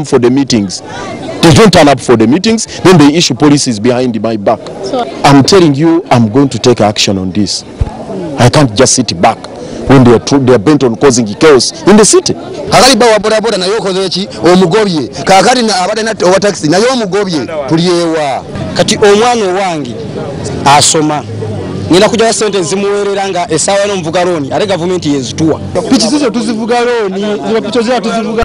for the meetings. They don't turn up for the meetings, then they issue policies behind my back. I'm telling you, I'm going to take action on this. I can't just sit back when they are bent on causing chaos in the city. Hakaliba wa boda boda na yoko zechi omugobye kakati na abade na owa taxi na yo omugobye tuliyewa kati omwana wangi asoma nina kuja sente zimuwereranga esawa no mvuga loni ale government yezituwa pichi zizo tuzivuga loni ziba picho zya tuzivuga